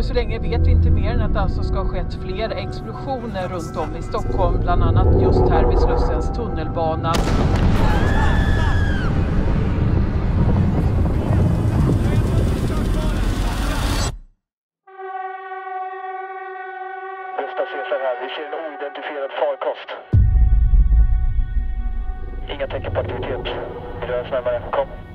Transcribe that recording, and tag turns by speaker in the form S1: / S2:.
S1: så länge vet vi inte mer än att det alltså ska ha skett fler explosioner runt om i Stockholm, bland annat just här vid Slussens tunnelbana.
S2: Vi ser en oidentifierad farkost. Inga tecken på aktivitet. Vi rör oss närmare. Kom.